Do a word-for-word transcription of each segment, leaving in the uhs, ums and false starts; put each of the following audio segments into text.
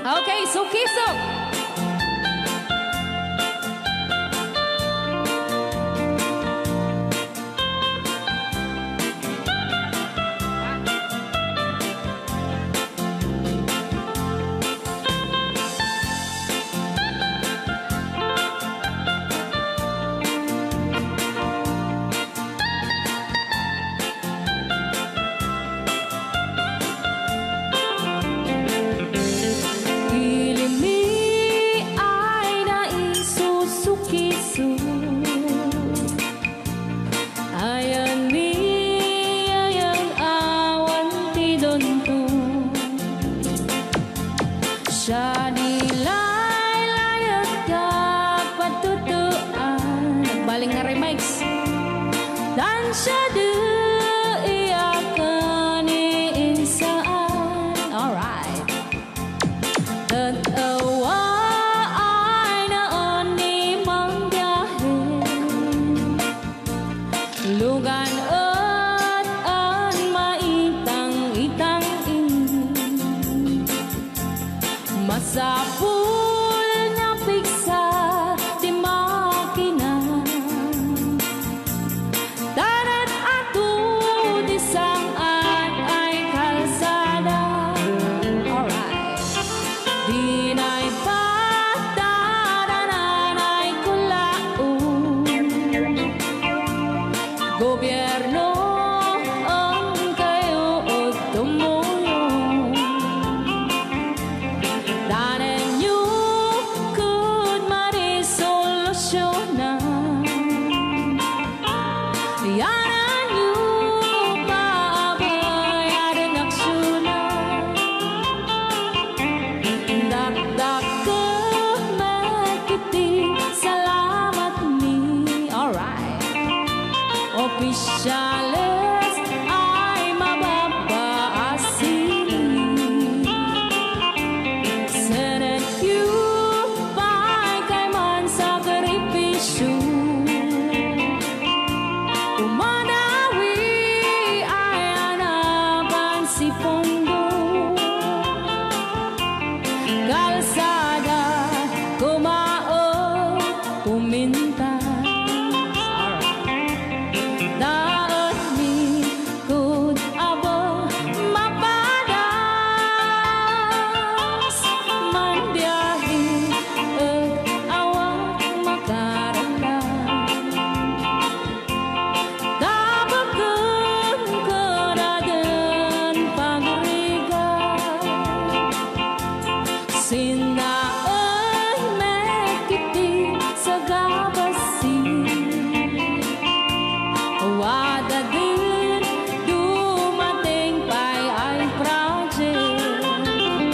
Okay, Sukisok. Siya nilay-layat ka patutuan nagbaling nga remix dan siya di iyakan iinsaan. Alright, tatawa ay naon ni manggahin lugan at an maitang-itang masapul na piksa di makina darat ato di sangan ay kalsada. Alright, di na'y patadanan ay kulaon gobyerno ang kayo o tumulong. Opisyales ay mababaasin. Senate Q pa'y kay man sakripisyo. Umanawi ay anapan si Pondo. Kalsada kumaon puminta. Sinaan mekiti sa gabasi wada din dumating pa'y ay project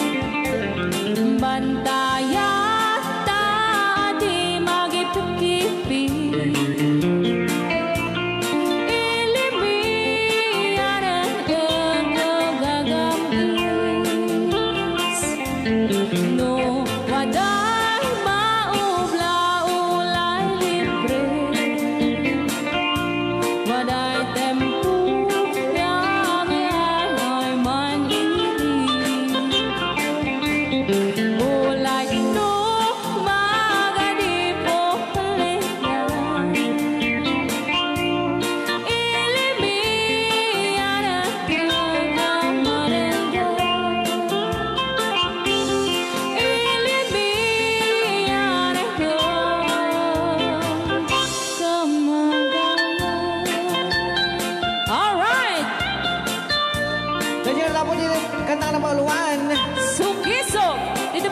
bantayat ta di magipipipi ilimian ang gagambis no waday maubla-ulay libre waday tempo yang ay manili ulay no magadipo kaliyan ilimian ang gagamarenga Dan jangan lupa di kantang nomor luan. Sukisok, dito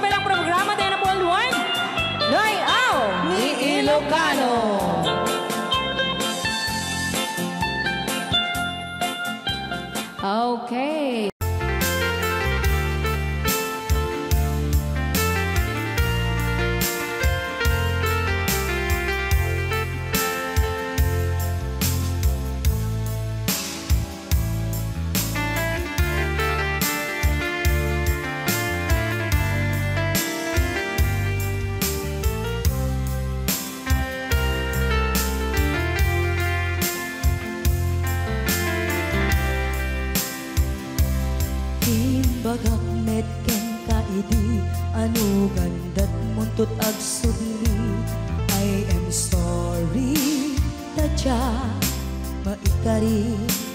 ano gandat muntot ag sudli. I am sorry, tadya maikari.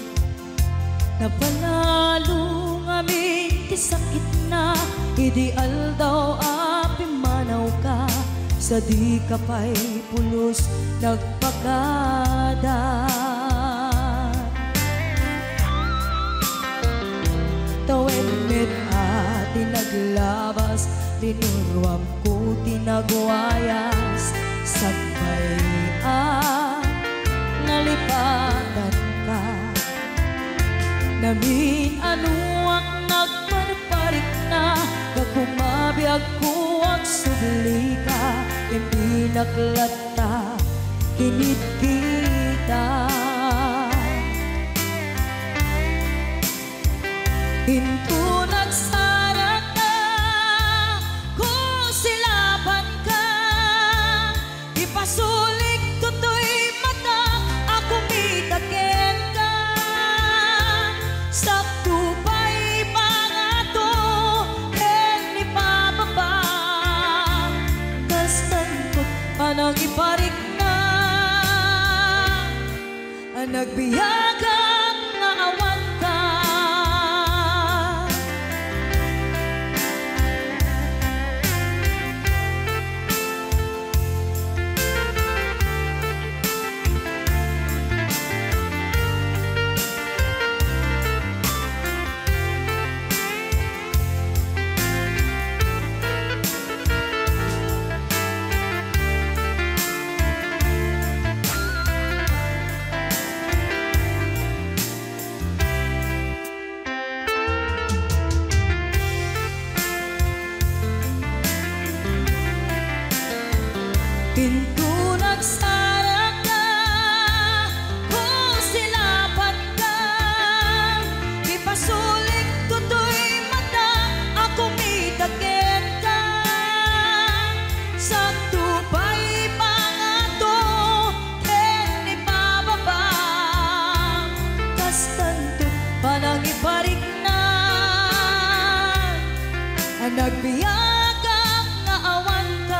Napanalo ngamin ti sakit na, ideal daw api manaw ka. Sa di ka pa'y pulos nagpakada. Tawen met ati naglabas, tinuruam ko tinagwayas. Sagbay ah, nalipatan ka. Namin ano ang nagparparik na, kakumabiyag ko ang subli ka. Hindi naklata, kinit kita. Hinto nagsara ka, kung silaban ka. Ipasulik tutoy mata, ako mitakin ka. Sakto pa'y pangato, hen ipababa. Kastantot panang iparik na, ang nagbiyagang nga awan ka. Pinto nagsara ka, kung silaban ka. Ipasulik tutoy mata, ako mitakin ka. Sakto pa'y pangato, hen ipababa. Kastanto panang iparik na, ang nagbiyagang nga awan ka.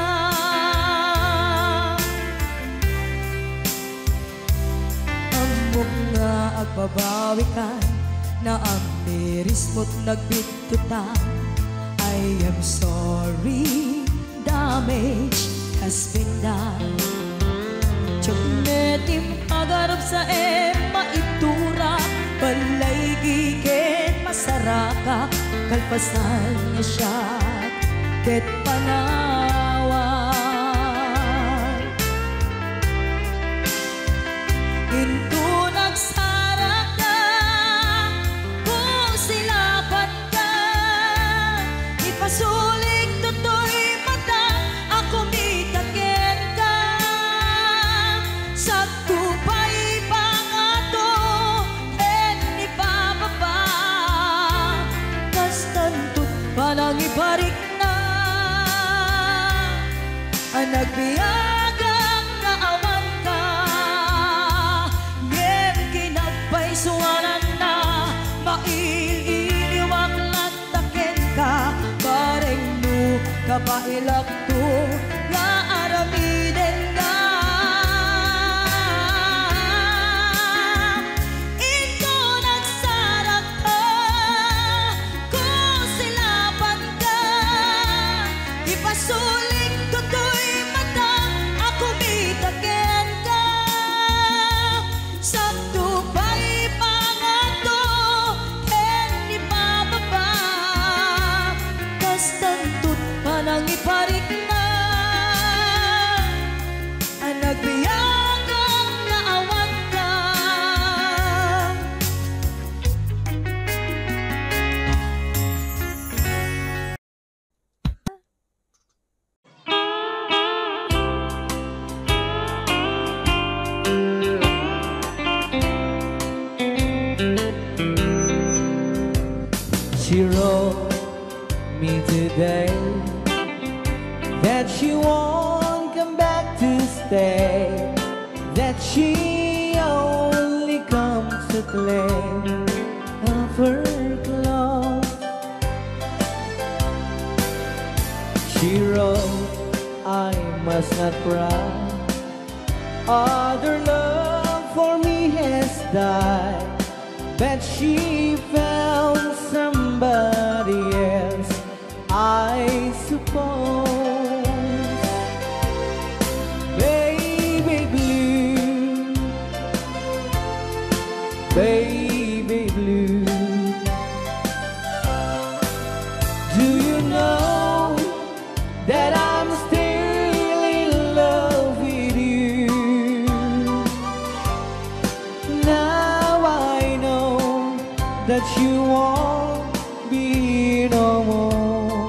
Nga agbabawi ka, na ang miris mo't nagbitutan. I am sorry, damage has been done. Tiyagnetim agarap sa ema itura, balay gigit masaraka. Kalpasan niya siya, ket panawan. Into nagsara ka, kung silaban ka. Ipasulik tutoy mata, ako mitakin ka. Sakto pa'y pangato, hen ipababa. Kastantot panang iparik na, ang nagbiyagang nga awan ka. Suwanan na, maililiwag lantakin ka. Bareng mo, kapailak to, nga aramiden ka. Ito nagsarak ka, kung silaban ka. Ipasulik tutoy mata, ako mitakin ka. Sakto pa'y kastantot panang iparik na, ang nagbiyagang nga awan ka. She wrote me today that she won't come back to stay, that she only comes to claim of her clothes. She wrote, I must not cry. Other love for me has died, but she found somebody else, I suppose. Baby blue, baby blue, do you know that I'm still in love with you? Now I know that you won't be no more.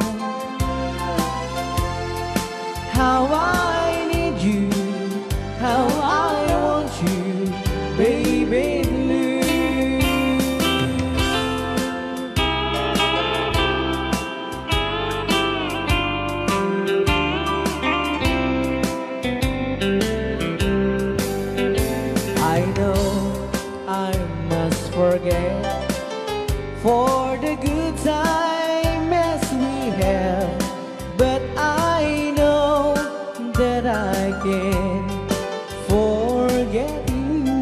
How I need you, how I want you, baby blue. I know I must forget for the good times we have, but I know that I can forget you.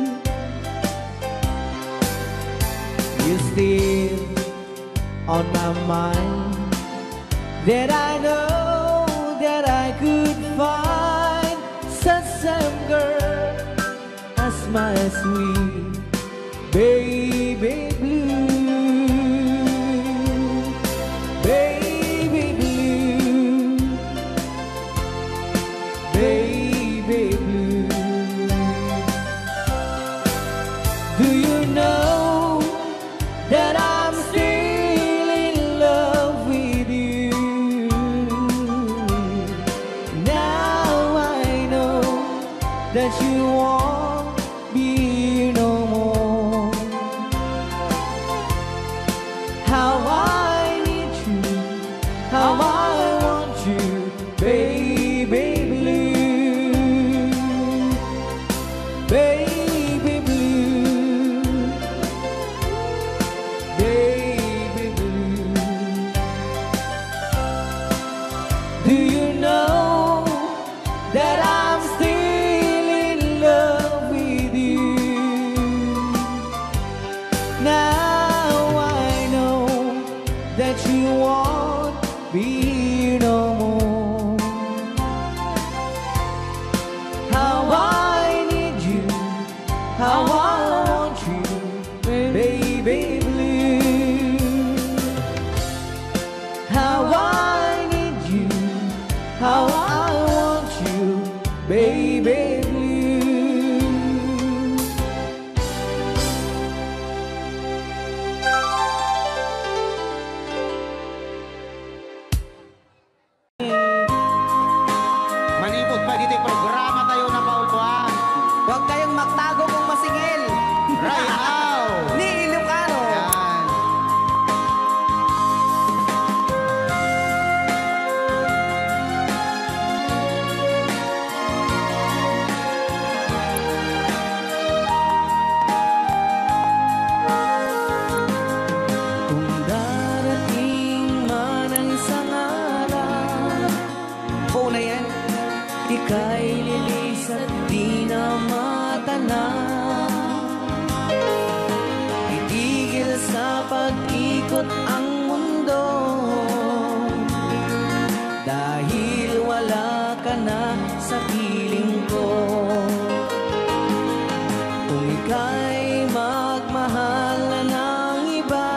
You still on my mind, that I know that I could find such a girl as my sweet baby blue. Baby blue, baby blue, do you know that I'm still in love with you? Now I know that you won't be no more. How I need you, how I want you, baby blue, baby blue, baby blue. Do you know that I'm still in love with you? Now I know that you won't be no more. How I need you, how I want you, baby blue. How I need you, how I want you, baby blue. Malibot pa dito yung programa tayo na maulpuan. Huwag kayong magtago kung masingil. Right now! Ni Ilocano. Yan. Kung darating man ang isang araw, Oo na yan. ika'y lilis at di na matanaw. Itigil sa pag-ikot ang mundo, dahil wala ka na sa piling ko. Kung ika'y magmahal na ng iba,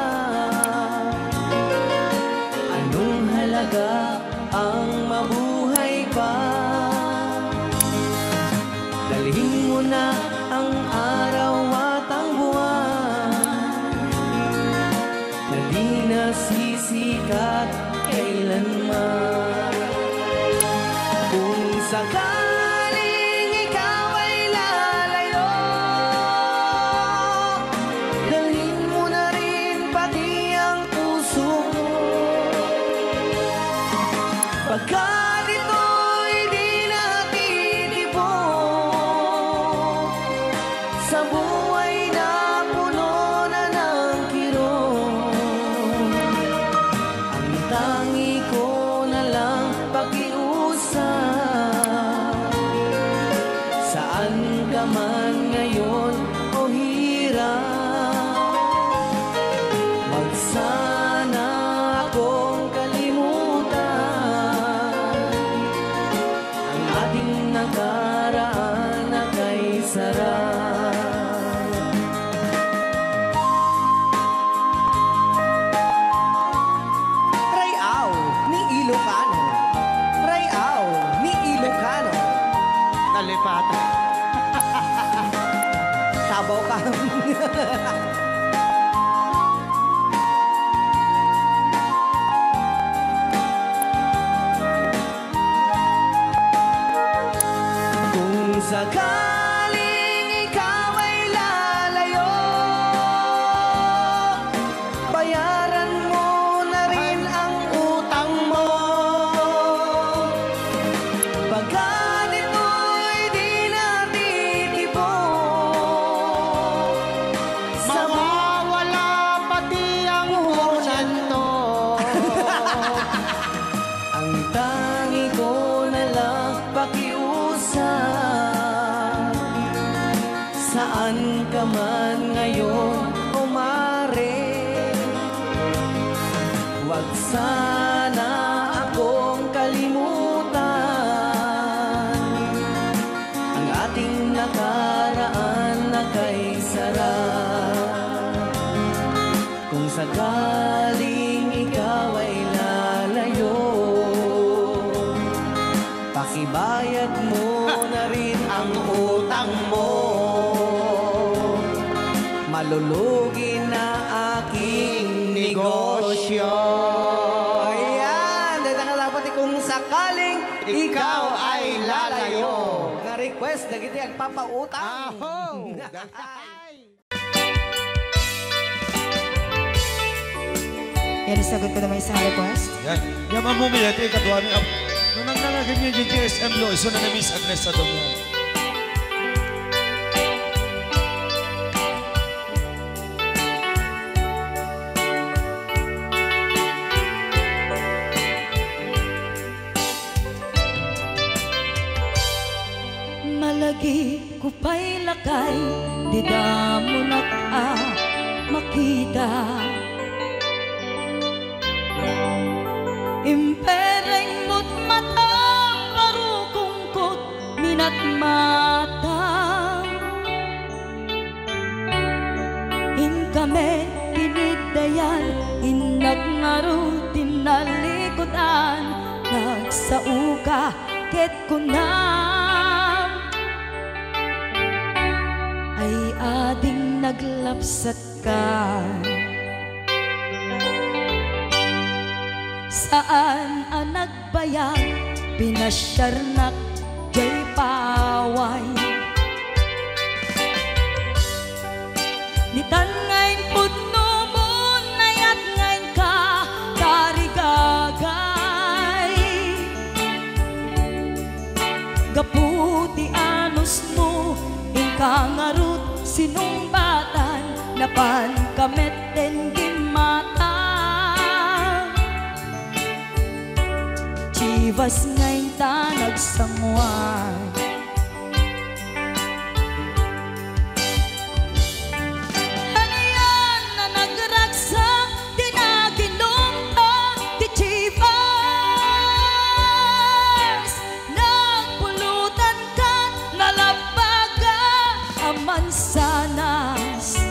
anong halaga ang mabuhay pa? Dalhin mo na ang araw at ang buwan, na di nasisikat kailanman. Kung sakaling ikaw ay lalayo, dalhin mo na rin pati ang puso ko. Pagkat ito'y di natitibok sa buhay na puno na ng kirot, ang tangi ko na lang Kung sakaling ikaw ay lalayo, bayaran mo na rin ang utang mo. Pagkalit mo'y di natitibok, Mawawala pati ang hunan to. ang tangi ko na lang pakiusap. Saan ka man ngayon umare, huwag sana akong kalimutan. Ang ating nakaraan na kay sarap. Kung sakaling ikaw ay lalayo, pakibayad mo na rin ang utang mo. Malulugi na aking negosyo. Ayan, dahil ang dapat kung sakaling ikaw ay lalayo. Nga request na kita ang papautang. Aho! Yan, isagot ko naman isang request. Yan. Yan ang mumiyat eh, katuwa ni Ab. Nung nangnangagin niya yung G S M lo, iso na na-miss Agnes sa domo. Malagi ko pa'y lakay, di damo na ka makita. Impereng mo't mata, parukungkot, minat mata. Ingkame, pinidayan, inag ngaro, tinalikodan, nagsauka, ket kunam. Ay ading naglapsat ka. Saan ang nagbayag, pinasyarnak, jay paway. Nitan ngayon puno mo, nayat ngayon ka, tarigagay. Gaputi anos mo, ingkangarut, sinumbatan, napan kamet den gimata. Chivas ngayon ta nagsangwan. Ano yan na nagragsak, di naginumpa, di Chivas. Nagpulutan ka, nalabaga, aman sanas.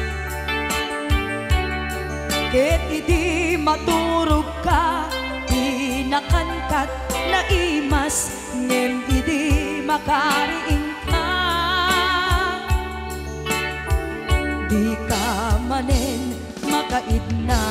Ket idi maturog ka, nakankat na imas, ngem idi makariing ka. Di ka manen makaidna.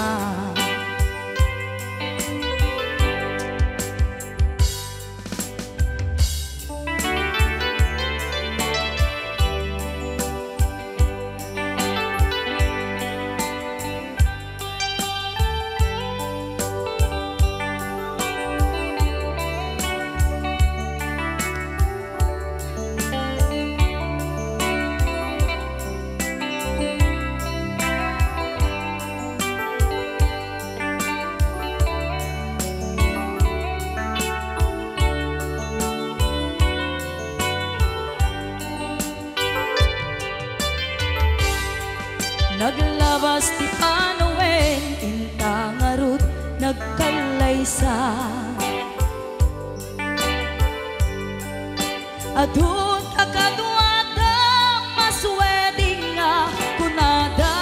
Naglabas ti Panoen, intangarut, nagkalaysa. Adun akadwada, masweding nga kunada.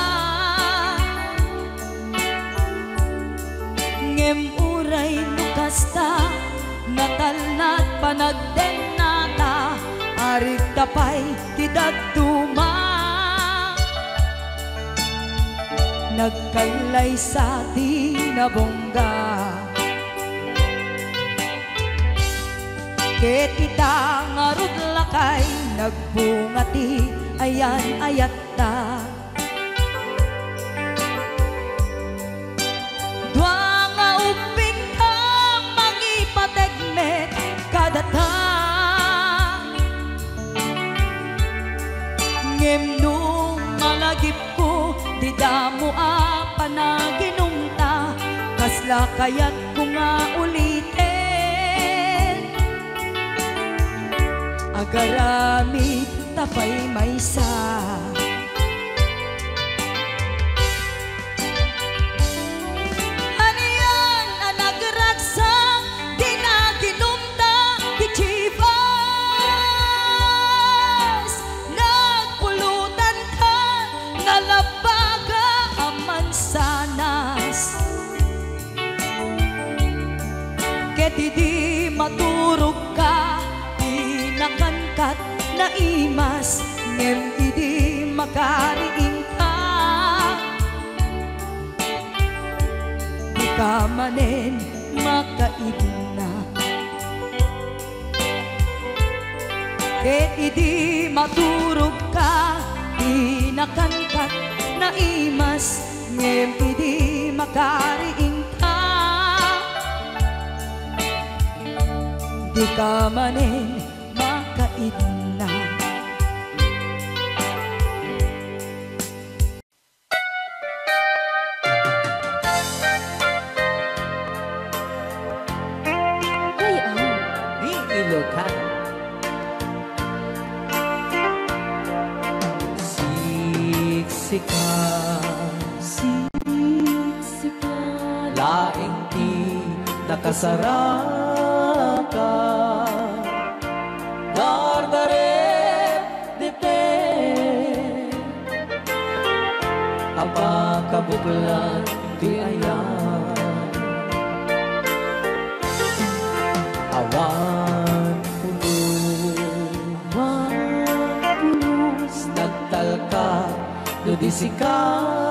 Ngem uray nukasta, natalnat panagden nata, arit tapay ti daduma. nagkailay sa tinabongga. Ket ita nga rudlakay nagbungati ayan ayat ta. Dua nga upin ka mangipategmet kadata. Ngem nung malagip ko di damo a panaginumta. Kasla kayat ko nga ulitin agaramid tapay maysa. Haniyan ang nagragsak di na ginumta di chivas. Nagpulutan ka nalabaga ang mansanas. Ket di maturog ka nakangkat na imas. Ngem idi makariing ka. Di ka manen makaibna. Ket idi maturog ka di nakangkat na imas. Ngem idi makariing ka. Di ka manen makaidna. Di Ilocan. Siksika, Siksika, laing di nakasaraka. Dardaret dipe apa kabuklan di ayan. Awan pulos, awan pulos, nagtalka dudisika.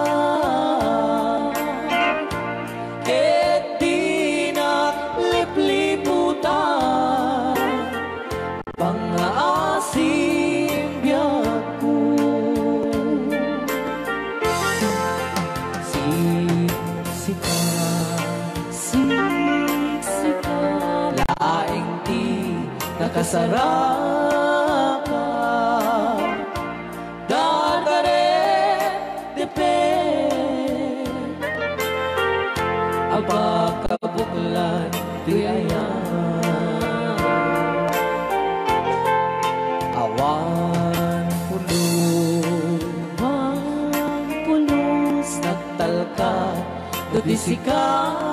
Ket di naglipliputan pangaasim biyaku. Siksika, siksika, laing di nakasaraka. Dardaret dipe apa kabuklan di ayan. Awan pulos, awan pulos, nagtalka dudisika.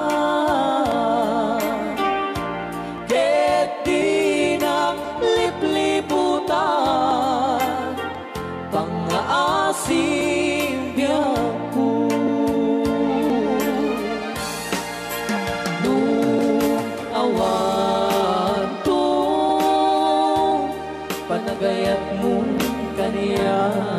Ket di naglipliputan pangaasim biyaku. Nung awan to panagayat mo kaniya.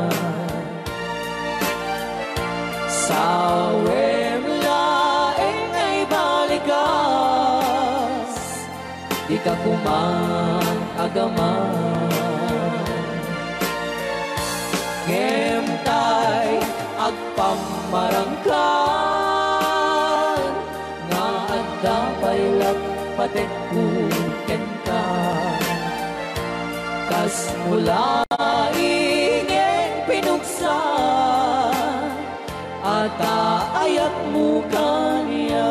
Sawem laeng ay balikas, di ka kumang agaman. Ngem tay agpamarangkan nga adda paylag patekkuken ka. Kas mula ingeng pinuksa ata ayat mo kaniya.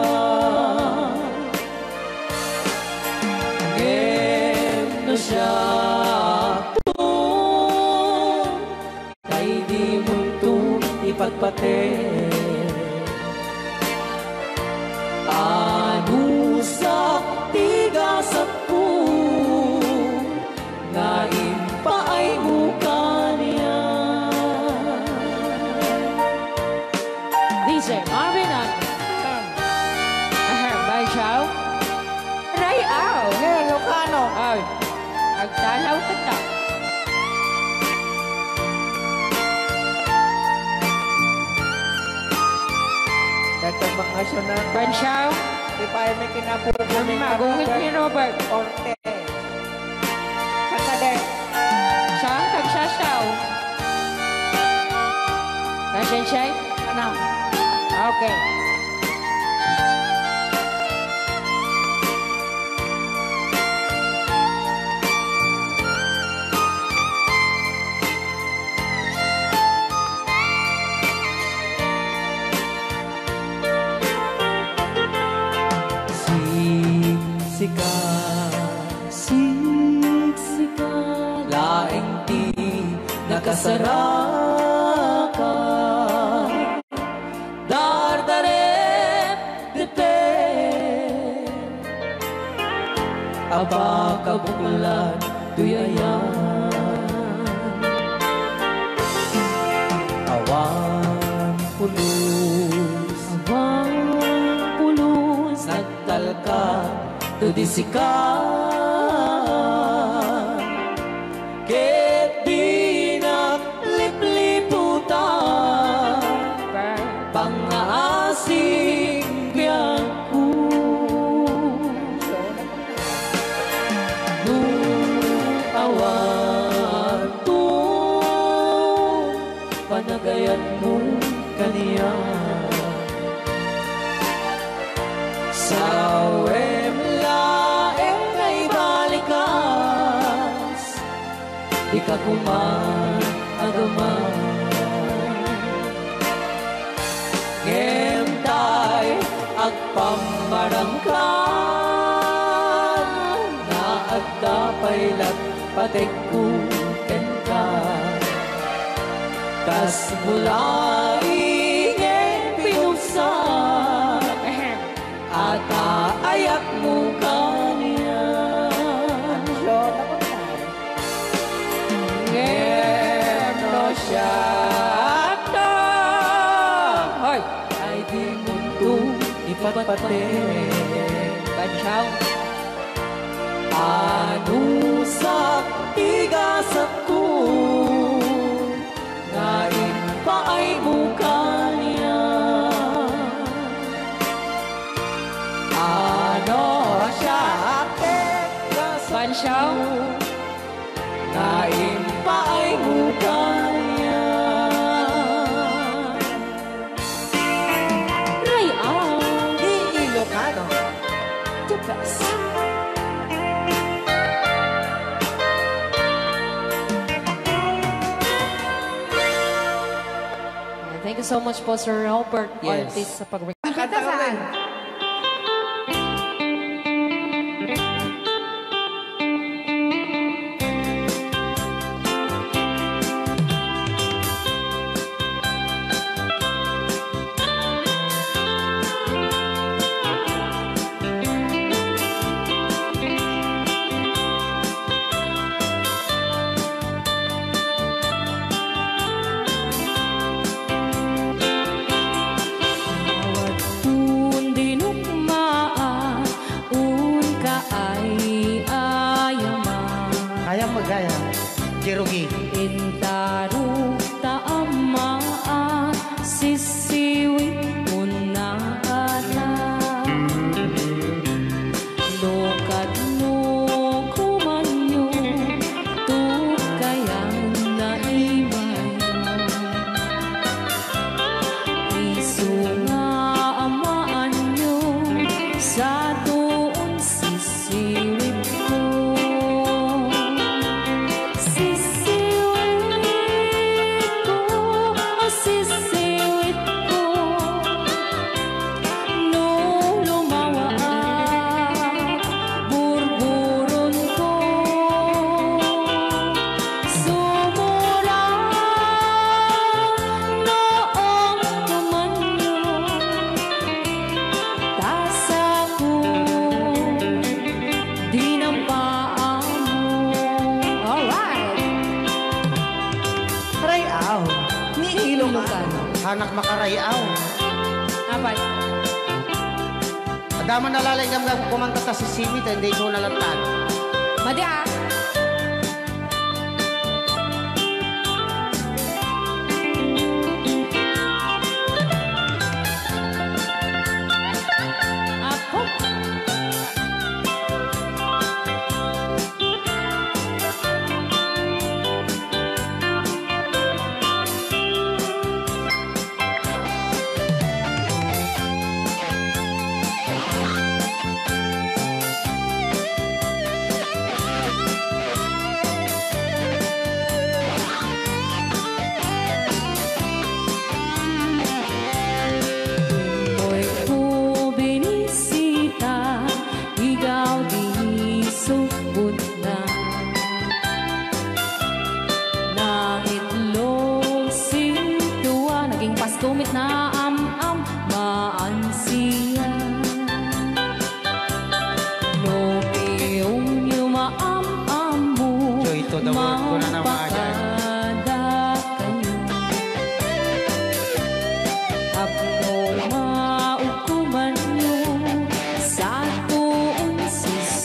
Ngem no siya tun kay di muntong ipagpate. Ano sa tigasat ko nga impaay mo kaniya. D J Marvin ang Ahem, bye, ciao. Ray, aw. Ngayon, Ilocano. Ay, agtalaw ka ta. ito mga sunat. Bansyaw, Di pa ay may kinapupo kami magungit ni Robert. Orte. Sakade. Saan kagsasaw? Kasensyay? Ano? Okay. Sika, Siksika, laing di nakasaraka. Dardaret dete, aba kabuklan tuyayan. Awan pulos, Awang pulos, nagtalka tudisikan. Ket di naglipliputan, pangaasing biyangku. Nung awan to, panagayan mo kaniya. Sa wem laeng ay balikas, di ka kuman agaman. Ngentay agpamarangkan, na agdapay patekuken ka. Kas mulaing pinusan, at aayak mo kanya. Ngeno siya ta, hoy, ay di mundo ipatpate. Bansyaw, Ano sa igasat ko, ngayon pa ay mukha niya. Ano siya ating gasat Bansyaw, ngayon pa ay mukha niya. Ray Al, Iilocano. the best. thank you so much po, Sir Robert Yes. Ortiz, sa pag-record. Kanta ka rin. Un dinukmaan, un kaay ayaman. Kaya magaya. Cherokee. Intaruk taamaan, sisiwit mo na alam. Lokat mo kumanyo, tukayan na imay. Isu nga amaan nyo, sa doon sisiwit ko. Sisiwit ko, oh sisiwit ko. No lumawa ang burburon ko. Sumura noong kumanyo, tasa ko di ng paa mo. Alright! Rayaw. Ni Ilocano. Hanak makarayaw. Apat. Adaman nalalay nga kumanta ta si Simi, hindi ko nalatan. Madi ah.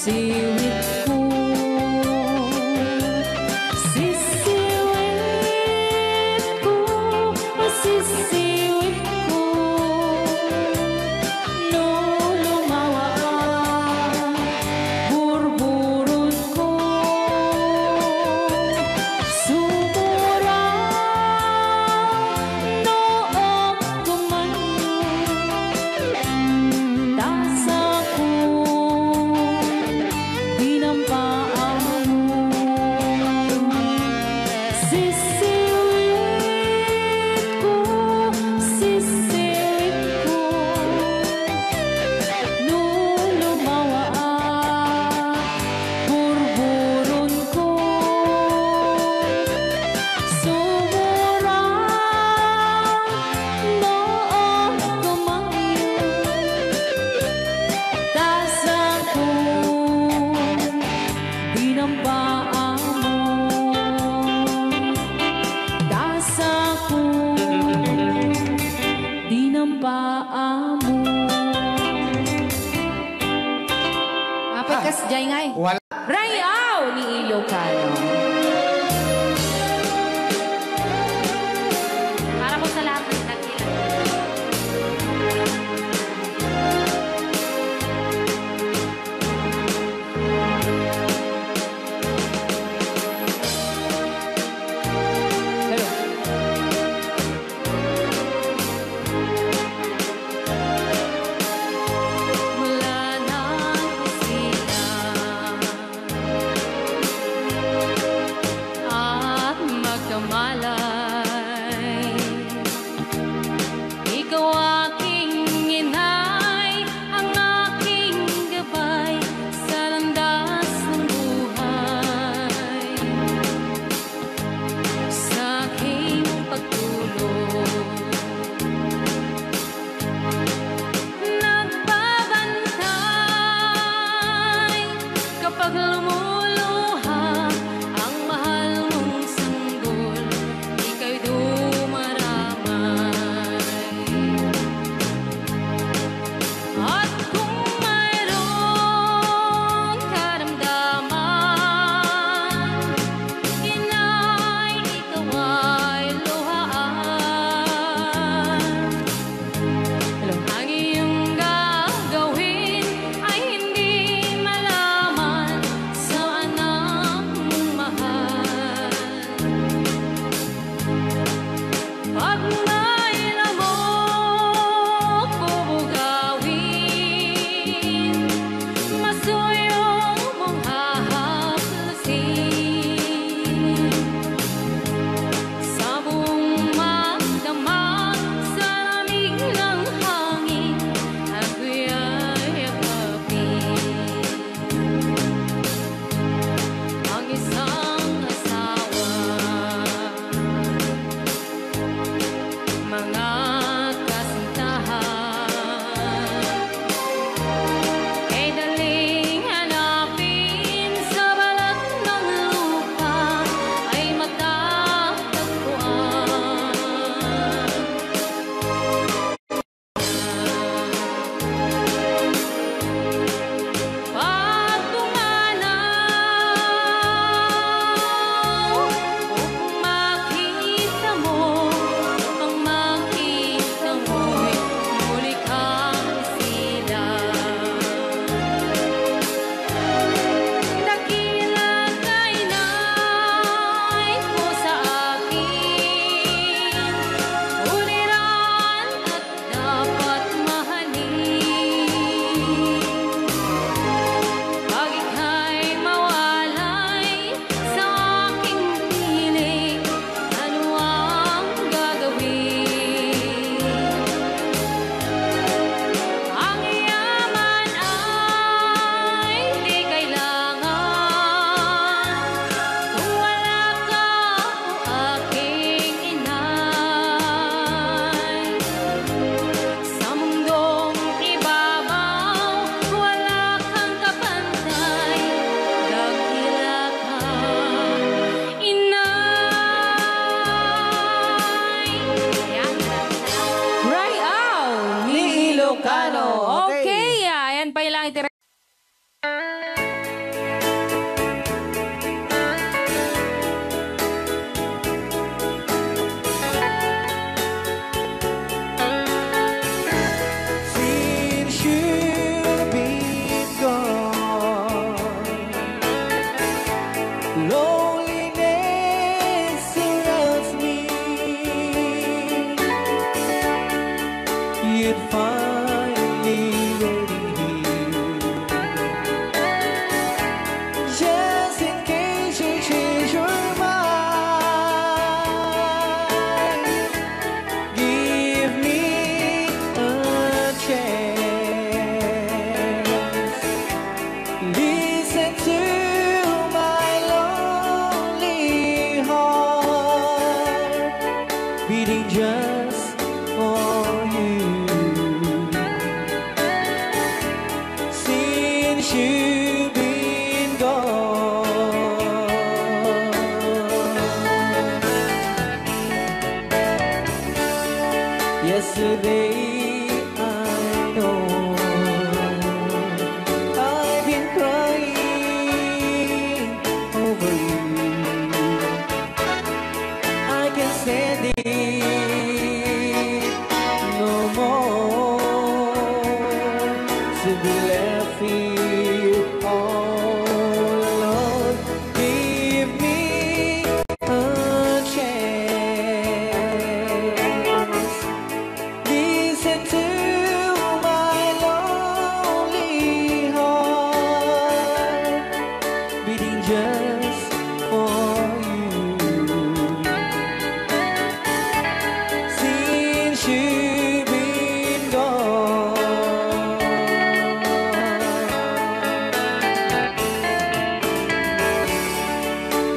sisiwit ko. Sisiwit ko, sisiwit ko. No lumawa ang burburot ko. Sumura noong gumanyo. Tasa ko dinampaan mo. Sisiwit ko, sisiwit ko. Nung lumawa ang burburon ko. Sumura noong gumanyo. Tasa ko dinampaan mo. Tasa ko dinampaan mo. Apat kas jay ngay. Wala. Rayaw ni Ilocano. Para po sa lahat ng nakilang. Hello. Mula nang sila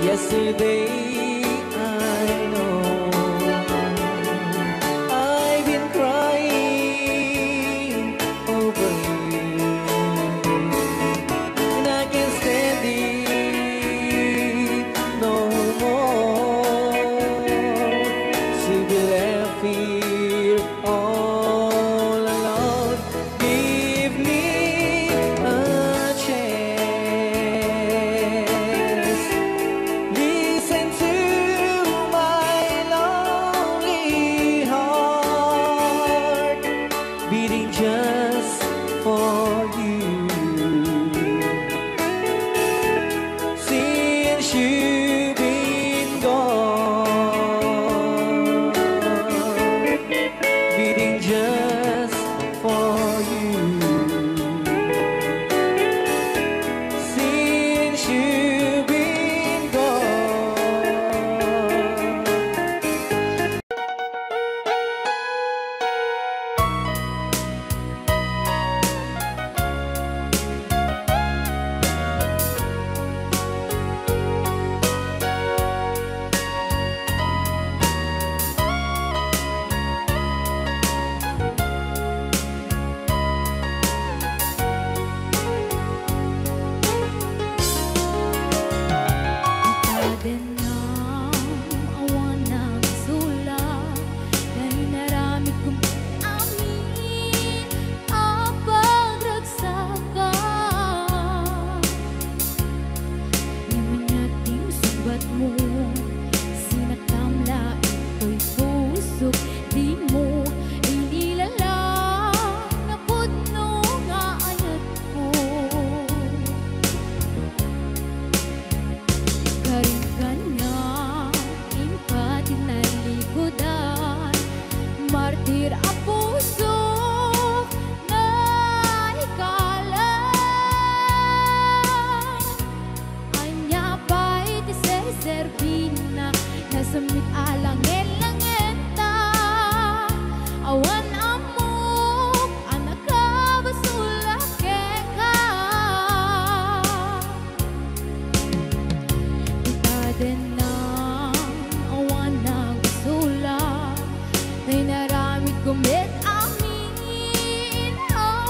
Yesterday I know I've been crying over you, and I can't stand it no more to be left here all alone. Give me a chance. Listen to my lonely heart beating just for you. Since you've been gone, beating just for you. Since you've been gone. Martir ang puso na ikalang Anya ba'y tiserservina Nasamit alang elangenta Awan amok anak ka basulake ka Kita din na awan na gusulak Na'y naramit kumit amin ang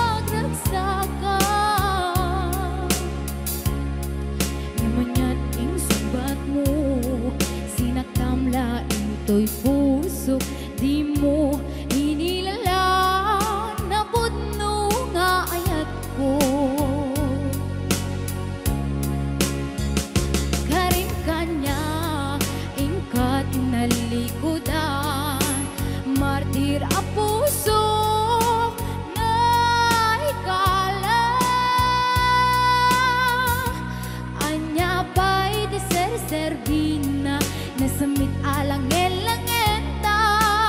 pagragsakan Namanyan ing subat mo Sinaktamla ito'y pusok Di mo inilalaan na budno nga ayat ko Karin kanya ingkat nalikudan Martir ang puso na ikalang Anya ba'y deserservina Nasamit alang elangenta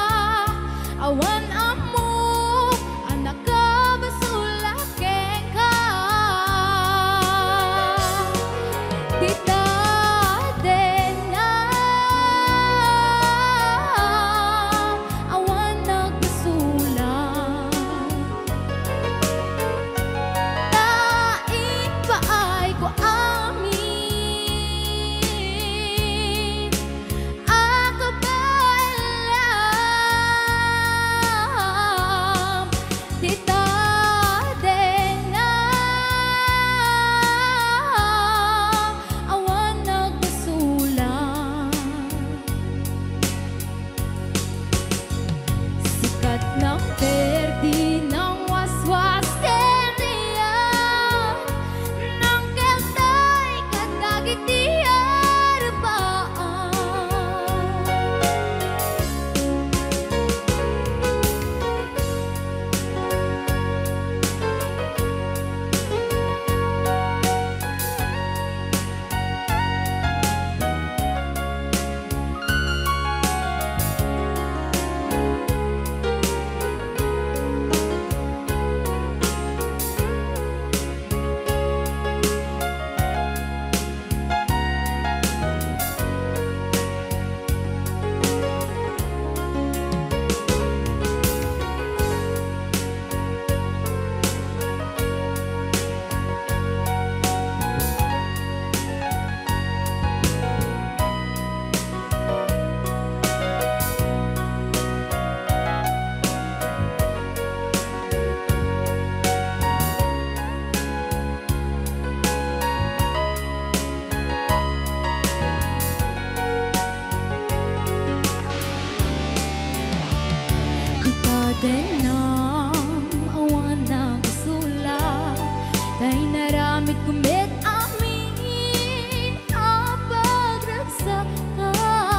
Aramid kumit amin apagraksa ka.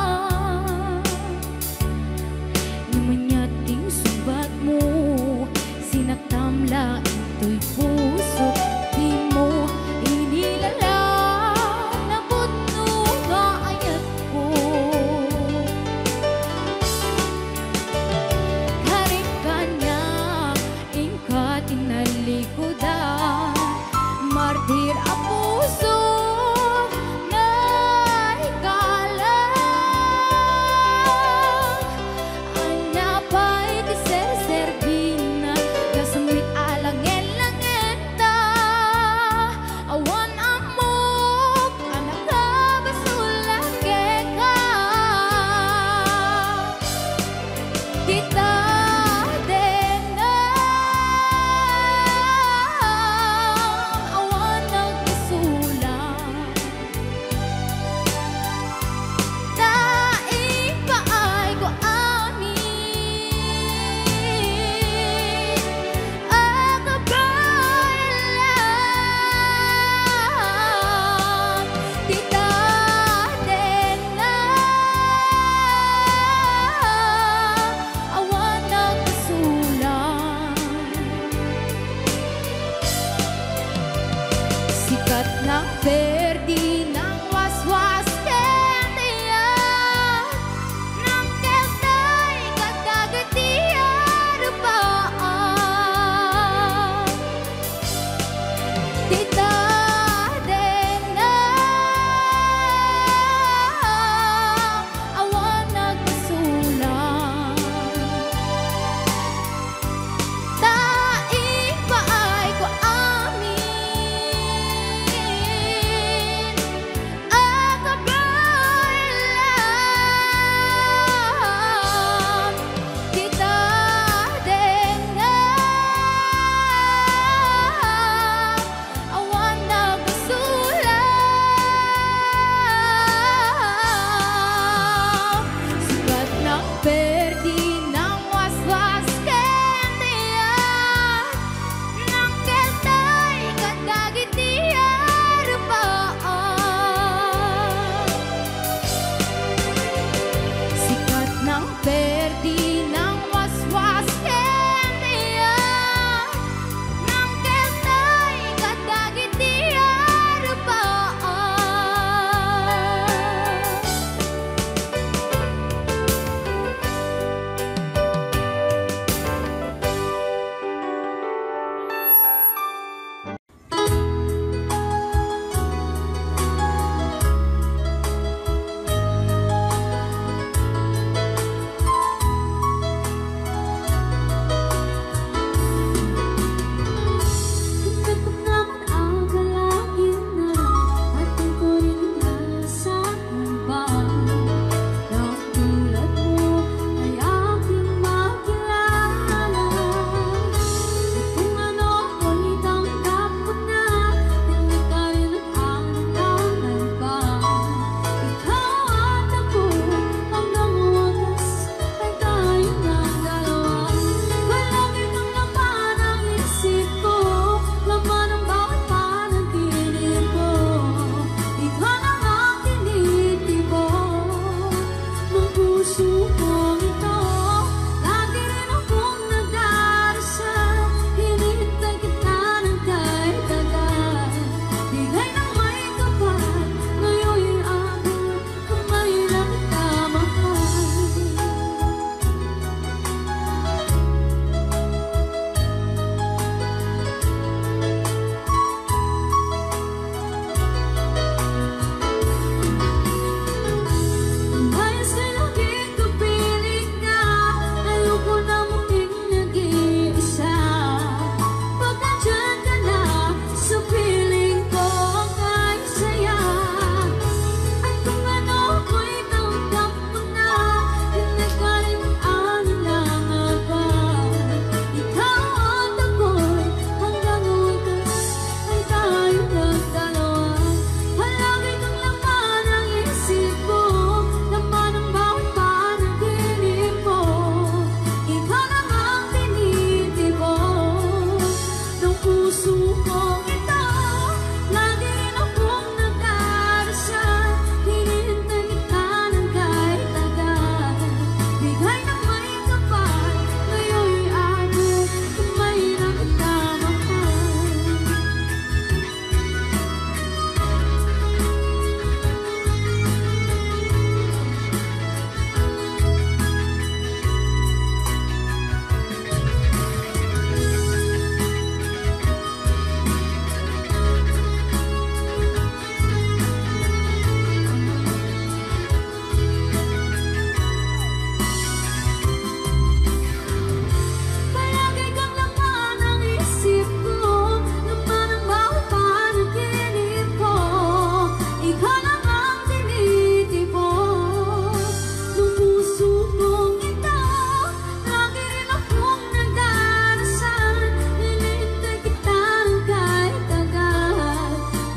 Namanyating subat mo, sinaktamla ito'y puso. Di mo inilalang na puno ka ayat ko. Harik ka na, ingkat inalikodan. Martir ang puso na ikalang. Anapay ti ser-servina, kasamit alangen langenta. Awan amok, anak ka basulake ka. Kita sikat ng perdi ng waswas kentiyan ng keltay katagatiyan rupaan. Tita dena awan nagpasulang. Taing paay ko amin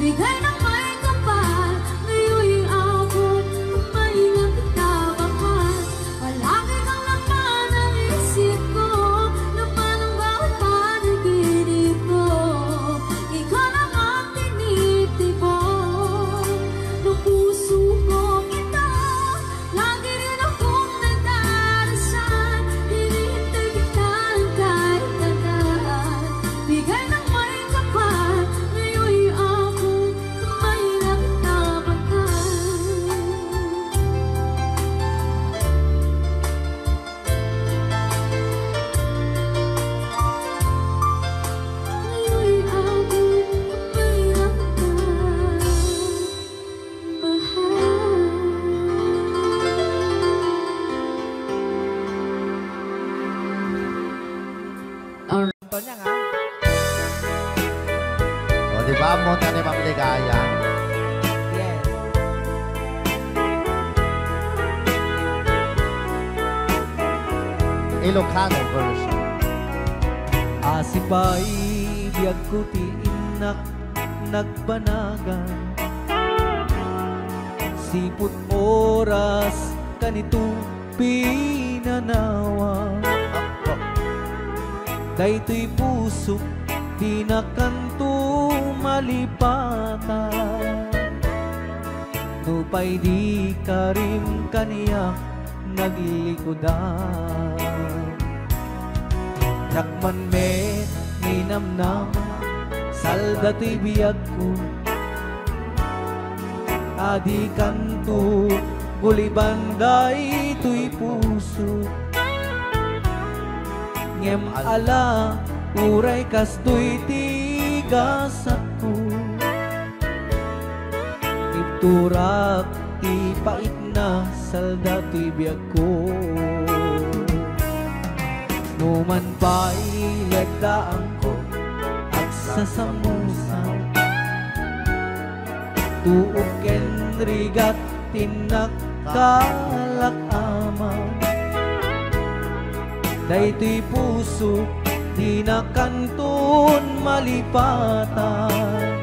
bigay ng may kapal. Ngayon'y ako, kamay na kita mahal. Palagi kang laman ang isip ko, laman ang bawat panaginip ko. Ikaw lang ang tinitibok ng puso ko kita. Lagi rin akong nagdarasal, hinihintay kita kahit tagal. Bigay ng may kapal, ngayon'y ako, kamay na kita mahal. Ngayon'y ako, kamay na kita mahal. Ito niya nga. O, di ba? Munta ni Ma'am Ligaya. Yes. Ilocano version. Asipay biyag ko ti inak nagbanagan. Siput oras kanito pinanawa. Daytoy puso di na kanto malipatan. Nupay di ka rin kaniya naglikodan. Dakman me ninamnam salda to'y biyag ko. Adi kanto gulibanday to'y puso. Ngem ala uray kastoy tigas ako. Iturak ti pait na salda to'y biyag ko. Numan pa'y lagdaan ko at sasamusan. Tuok ken rigat tinakkalak amang. Daytoy puso di na kanton malipatan.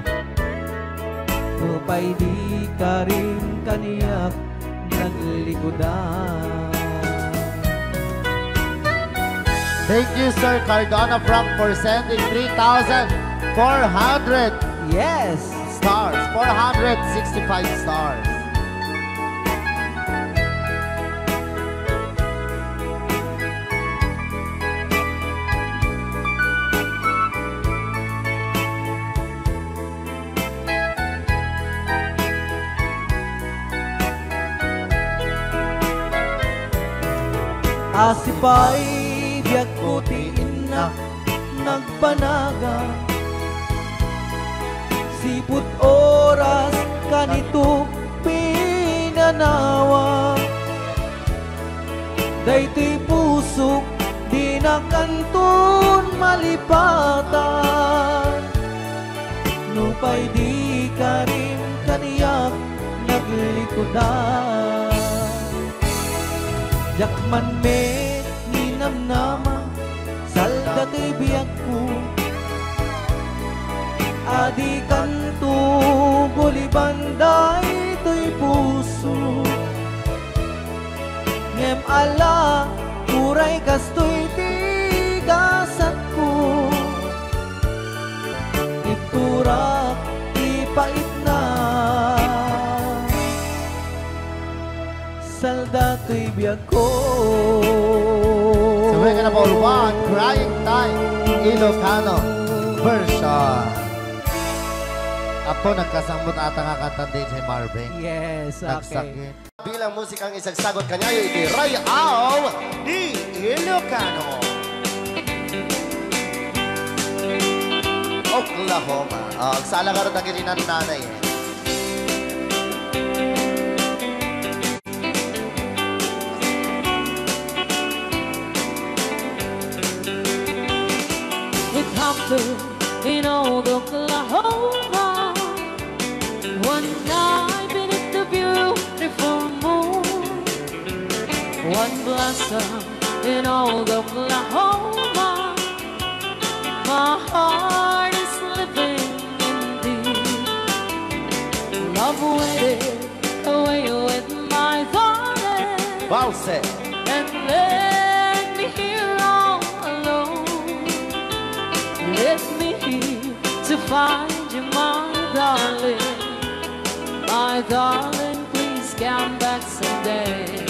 Upay di ka rin kaniyak naglikodan. Thank you, Sir Cardona Frank, for sending three thousand four hundred Yes! stars. four hundred sixty-five stars. Asipay biyag ko ti inak nagbanaga. Siput oras kanito pinanawa. Daytoy puso di na kanton malipatan. Nupay di ka rin kaniyak naglikodan. Yakman me ninamnama salda to'y biyag ko. Adi kanto gulibanday to'y puso. Ngem ala uray kastoy tigasat ko. Iturak ipait na salda to'y biyag ko. So we're gonna ball one, Crying Time, Ilocano version. Apo, nagkasambot ata nga kanta din si Marvin. Yes, okay. Nagsakit. Bilang musikang isagsagot kanyayo, iti Rayaw di Ilocano. Oklahoma. Oh, sala ka rin nagilinan nanay eh. It happened in old Oklahoma one night beneath the beautiful moon. One blossom in old Oklahoma. My heart is living in thee. I've waited away with my darling, Valse. and let me here all alone. Let me here to find you, my darling. My darling, please come back someday.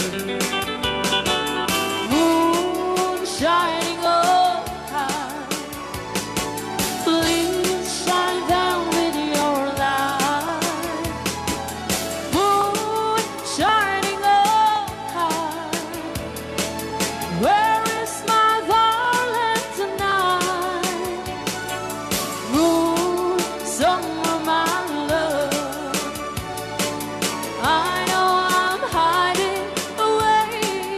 Moon shining oh high, please shine down with your light. Moon shining oh high, where is my darling tonight? Moon, somewhere my love, I know I'm hiding away,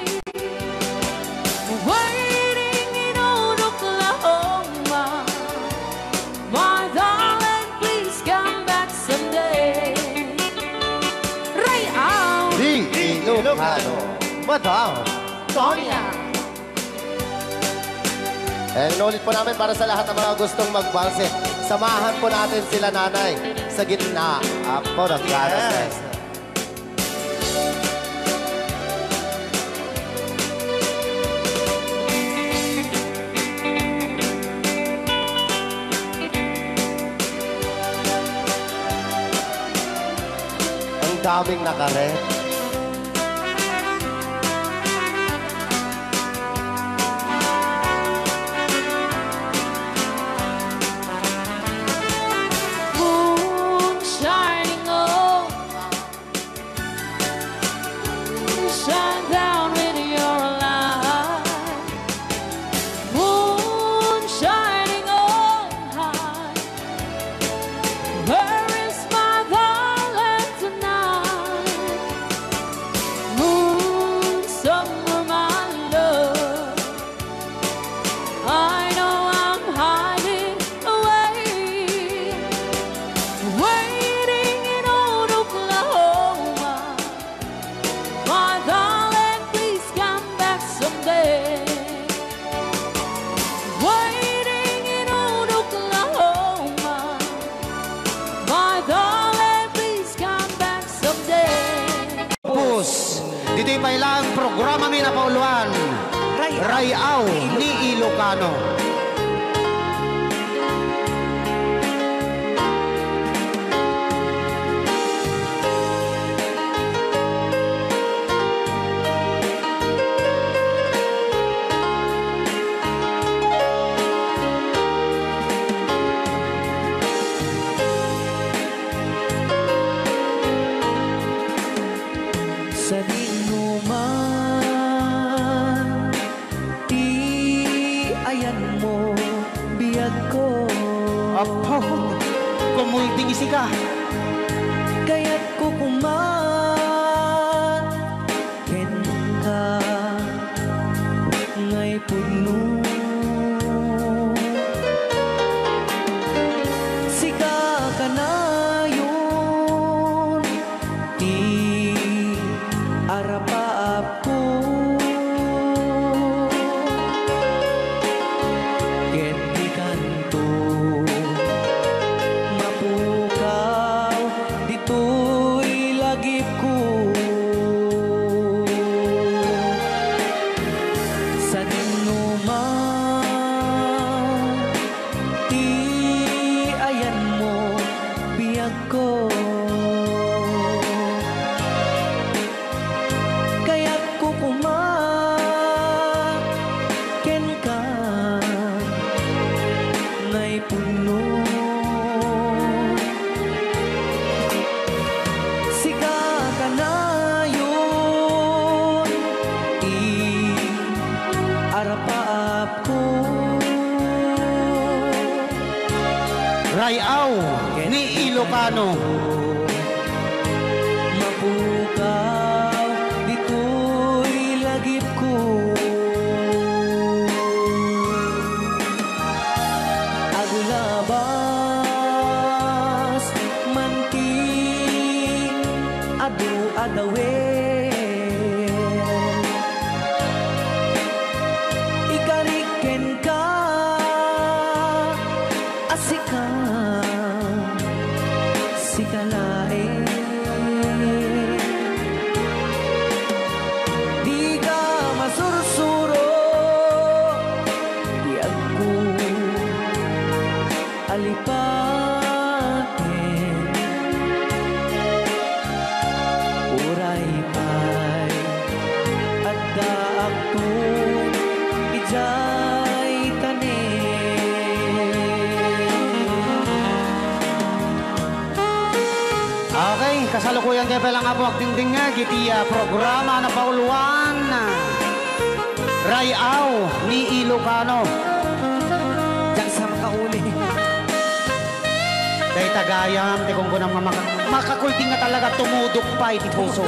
waiting in old Oklahoma. My darling, please come back someday. Right out, Di Ilocano. Madam Sonia. Eh, inulit po namin para sa lahat ng mga gustong magbalse. Samahan po natin sila nanay sa gitna. Ako ng yes. Ang daming nakaret. moon shining oh, shine down with your light. Moon shining oh high, where is my darling tonight? Moon, somewhere my love, I know I'm hiding away, waiting in old Oklahoma. My darling, please come back someday. Waiting in old Oklahoma. My darling, please come back someday. Pus, dito yung pailang programa mi na pauluan. Rayaw ni Ilocano. Sa dinuman, di ayan mo biyag ko. Apo, kumulting isi ka. Kaya't ko kuman ken ka ngay puno. Sika ka na yun, di arapaap ko. Ken di kanto mapukaw, dito'y lagip ko. Sa dinuman, di ayan mo biyag ko. Kaya't ko kuman ken ka ngay puno. Sika ka na yun, di arapaap ko. Rayaw ni Ilocano. Mapukaw, dito'y lagip ko. Aglabas, manting, adu-adawen. Ikariken ka, asika, sikalain. Okay, kasalukuyan kayo palang apo agdingding nga, gitiya programa na pauluan. Rayaw ni Ilocano. Diyan sa makauli. Dahil tagayam, di kung kunang maka makakulting nga talaga tumudok pa iti puso.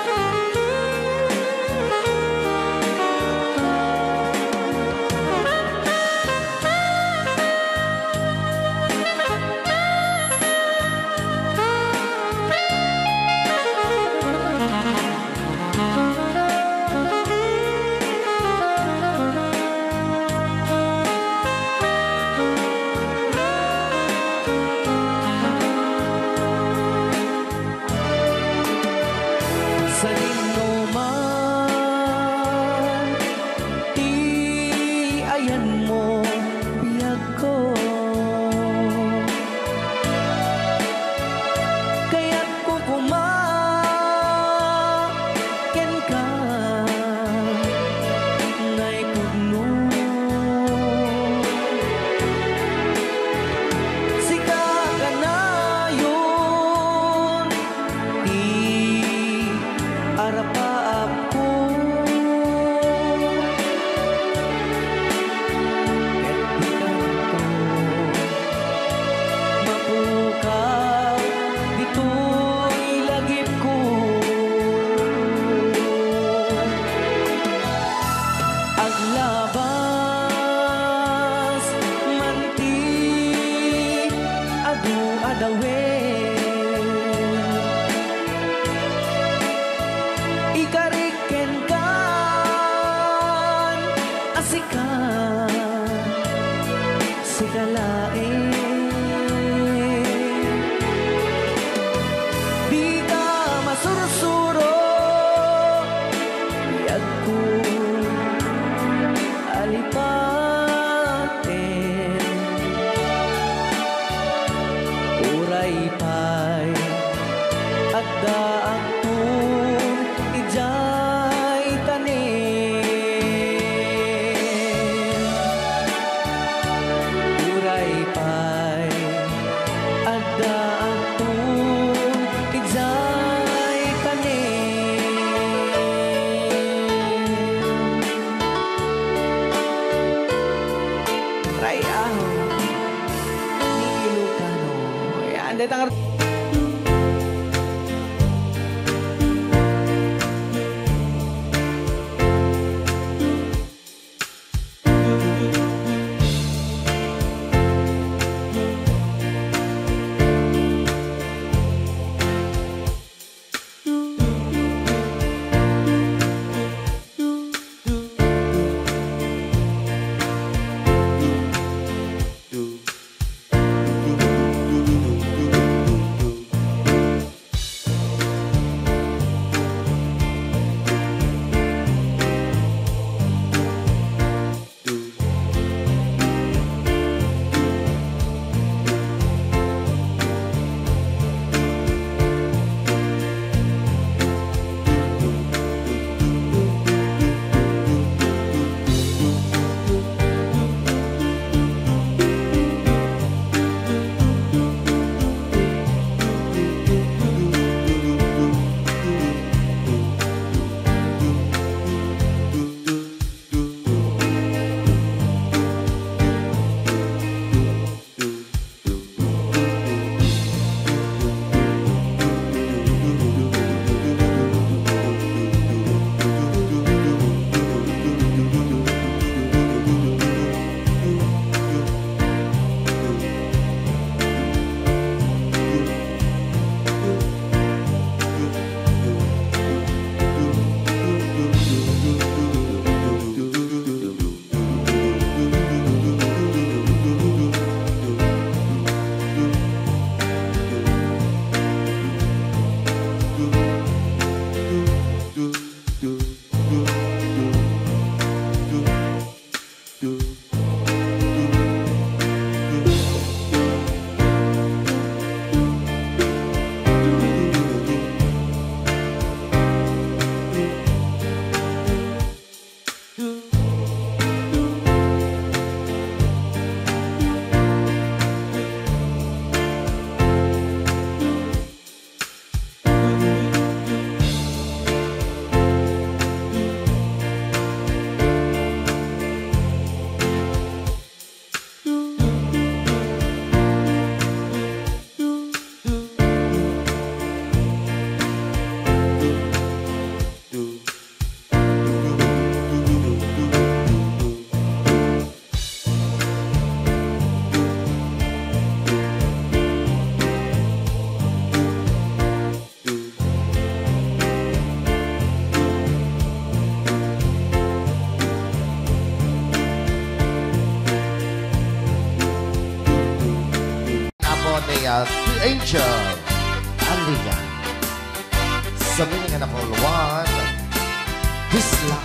Sa man, di ayan mo biyag ko. Kaya't kukumaken ka na'y kugno. Sika ka na yun, di arapa ako. Ket di kanto mapukaw dito'y lagip ko. Aglabas manti adu adawen. Ikariken kan asikan sigalain. Di ka masursuro biyag ko alipaten. Uray pa'y at daang tun ijay tanin. Uray pa'y at daang tun ijay tanin. Rayaw ni Ilocano. Yan, dito ang at The Angel. Aliga. Sa milingan na pauluan, Bisla.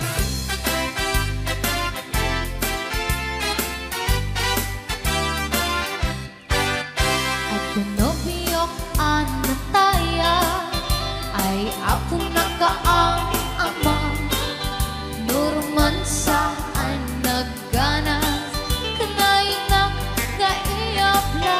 At pinobiyok anataya ay ako nakaang ama. Nurman saan nagganas kanainak kaiyabla.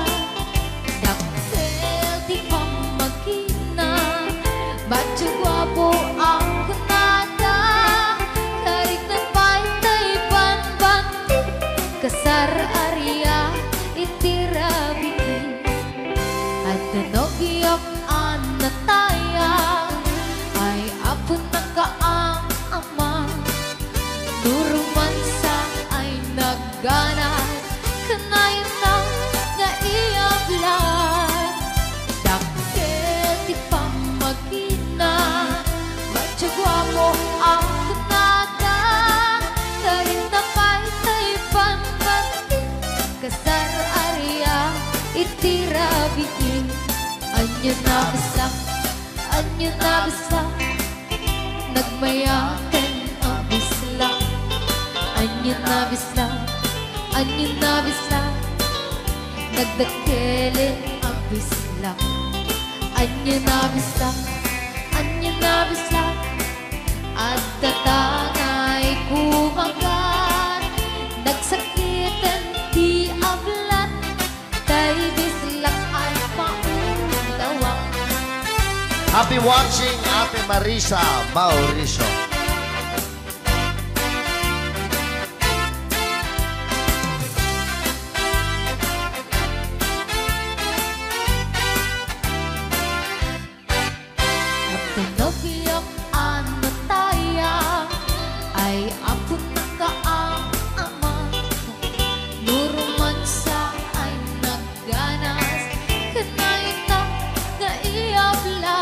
Daktel di pamagina bacho guwapo ang kunada. Karik na paitay banbanti kasar area itirabi. At nobiyok anataya ay ako nakaang ama. Duruman sa ay nagganas kanayon ng naiyablan. Daktil di pamagina matsugwamo ang kunada. Karin na paitay panbanti kasar area itirabiin. Anyo na bisak, anyo na bisak, nagmayakan ang bisla. Anyo na bisak, anyo na bisak, nagdakelin ang bisla. Anyo na bisak, anyo na bisak, at tatangay kumagat. Nagsakitan di ablan, kay bislak ay paulawan. Happy watching, Ate Marisa Mauricio. At pinobiyok anataya ay ako nakaang ama. Nuruman sa ay nagganas kanayon na naiyabla.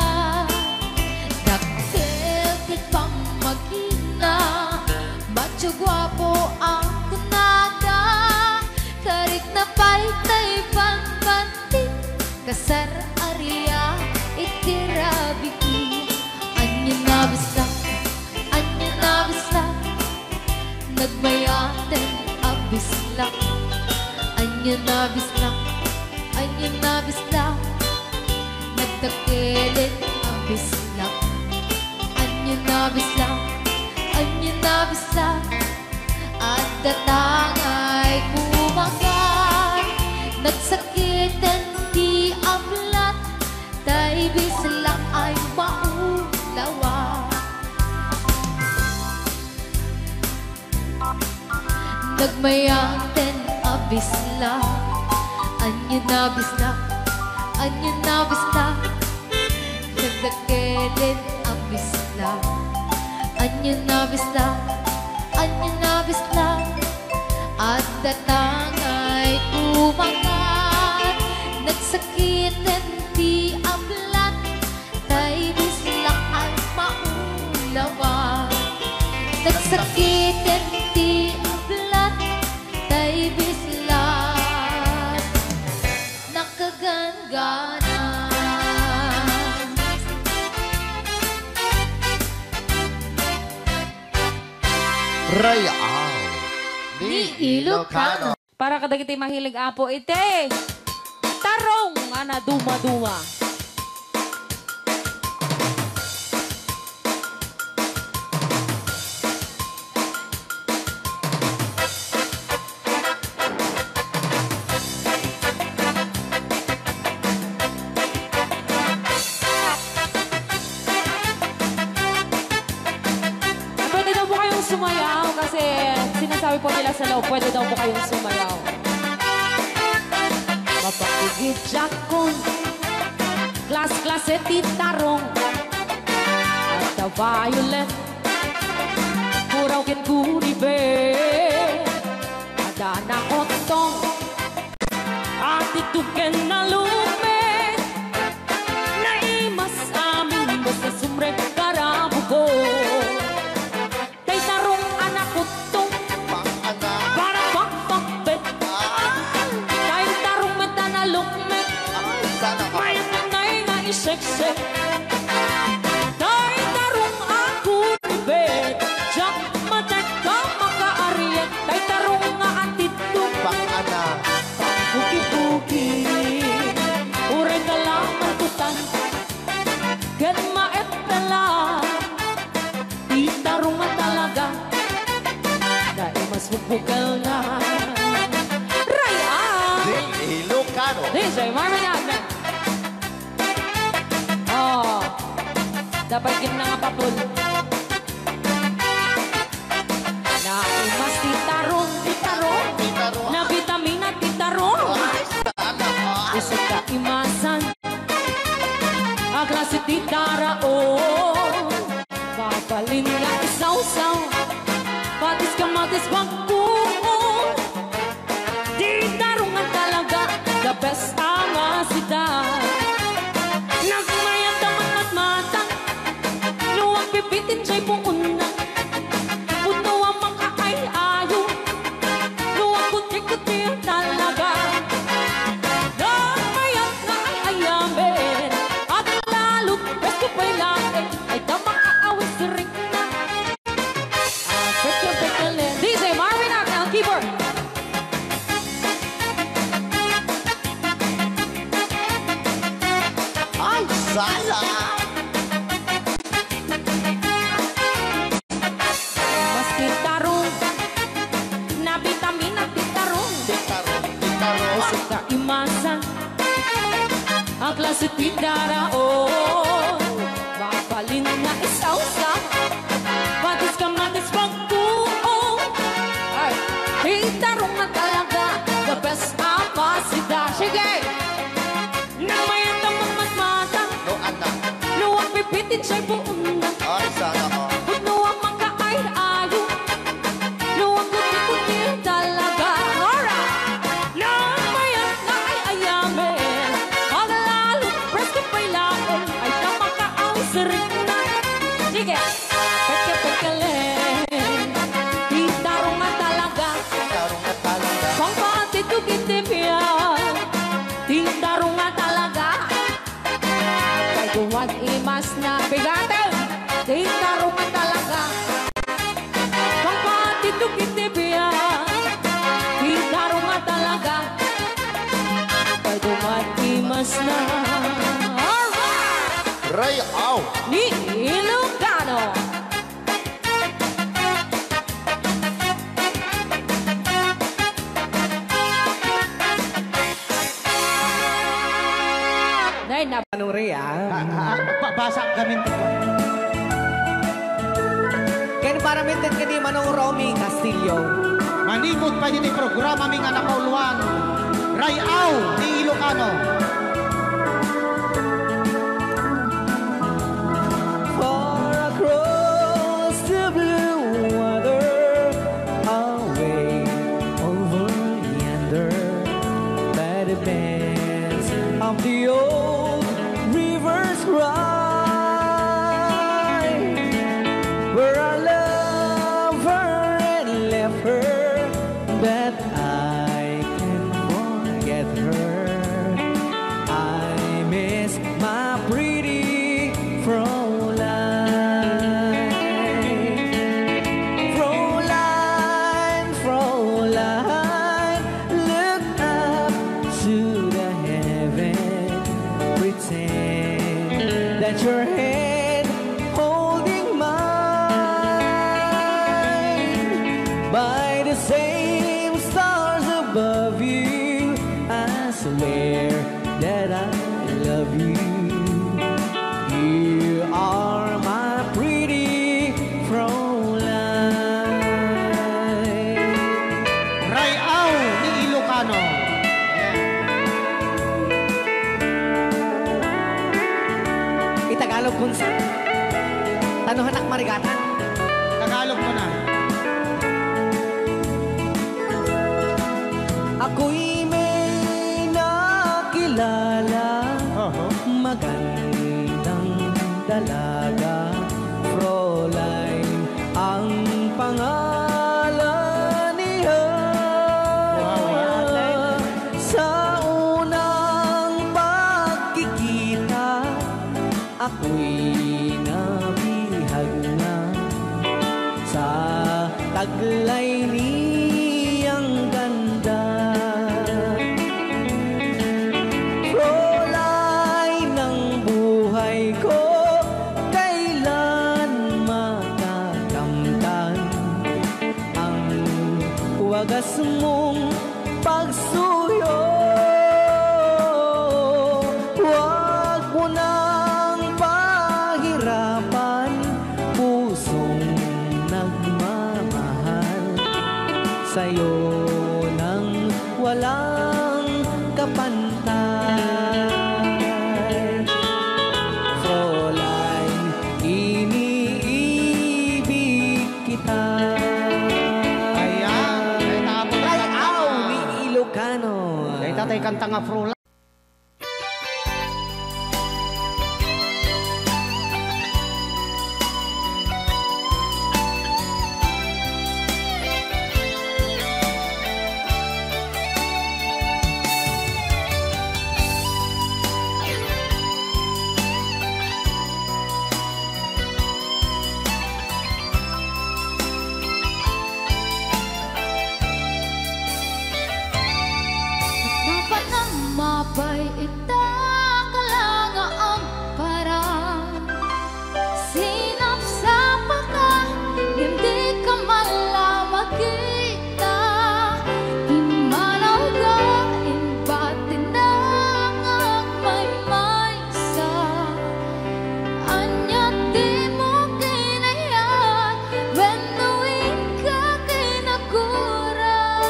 Daktil di pamagina bacho guwapo ang kunada. Karik na paitay banbanti kasar area itirabi. Anyo na bisak, anyo na bisak, nagmayaten ang bislak. Anyo na bislak, anyo na bislak, nagdakelin ang bislak. Anyo na bislak, anyo na bislak, at datangay kumagat. Nagsakitan di ablat, tay bislak ay maulawa. Nagmayaten ang bisla. Anyo na bisla, anyo na bisla, nagdakelin ang bisla. Anyo na bisla, anyo na bisla, at datangay kumagat. Nagsakitan di ablat, tay bislak ay maulawa. Nagsakitan di ablat, tay bislak nakagangana. Rayao ni Ilocano. Para kadagiti mahilig apo ite. Tarong ana duma-duma. Pwede daw po kayong sumayaw kasi sinasabi po nila sa loob, pwede daw po kayong sumayaw. Mapakigit jakon, klas-klas eti tarong, at the violet, muraw ken kuribe, ada na kotong, at ituken na lume, na imas amin basta sumrek karabugo. Kay tarong anak kotong, para pakpakbet, kay tarong meta na lukmet, sexy. Dahil tarong ako bet, jak matag ka makaariyan. Dahil tarong nga atid to, Pang-ana. puki-puki. Ure ka lang ang tutan, gan maet ka lang. Di tarong nga talaga, dahil mas bubukal na. Raya! Di Ilocano. D J Marvin Agna. Oh, dapat gina nga papul. Na imas titarong, titarong. Titarong. Na vitamina titarong. Ay, sana ka. Isip ka imasan. Ang klase titara, oh. Papalin nga isaw-saw. Patis ka matis pagkuong. Titarong nga talaga, the best ang asidad. Nagmayat naman at matang, luwag pipitin siya'y puuna. Puno ang mga ay-ayo, luwag kuti-kuti talaga. Nagmayat na ay-ayamin, at lalo't resto pa'y lain, ay damang aawis rin na. Ah, peke-peke-len. D J Marvin Agna, ang keyboard. Ay, sana. Mas titarong, na vitamina titarong. Titarong. Titarong. Isip ka imasan, ang klase tindara, oh. Mapalin na isaw-sa, matis ka matis pagkuong. Ay, titarong na talaga, the best ang masida. Sige! Nang mayan ka magmatmata, No, ana. luwag pipitin siya'y puuna. Ay, sana ka. Puno ang mga ay-ayo, luwag kuti-kuti talaga. Nora! Nang mayan na ay-ayamin, ang lalo presko pa'y lain, ay tama ka ang sirik na. Sige! Peke-peke-len, titarong nga talaga, Titarong na talaga. kung patitugitipya, titarong nga talaga. Kay tuwag imas na bigatin, titarong nga talaga. Kung patitugitipya, titarong nga talaga. Kay tuwag imas na. Alright! Ray Au. Ni Ilocano. Nay na Anong Rhea? Basa kami. Kaya para mintin ka ni Manong Romy Castillo. Manikot pa din yung programa ming anak kauluan. Rayaw ni Ilocano. Far across the blue water, away over yonder, by the banks of the old rivers ride, where I love her and left her, that I can forget her. I miss my pretty Fräulein. Fräulein, Fräulein, look up to the heaven, pretend that your hand holding mine. By the same stars above you, I swear that I love you. You are my pretty Fräulein. Rayaw ni Ilocano. Itagalog kung sa Tanuhanak Marigatan. Tagalog mo na. Ako'y may nakilala, magandang dalaga, Fräulein ang pangalan niya. Sa unang pagkikita, ako'y nabihag na sa taglay niyang ganda. Kulay ng buhay ko, kailan makakamtan ang wagas mong pagsuyo. Huwag mo nang pahirapan pusong nagmamahal sa'yo nang walang kapantay. Fräulein, iniibig kita. Ayan. Ay, tapos Ay, na aw, ni Ilocano. Ay, tatay kanta nga Fräulein. Dapat nang mapay itakalang ang parang sinap sa paka, hindi ka malamagita. Himalaw ka, imbatin na ang may maysa. Anya di mo kinayat, when the wind ka kinagura.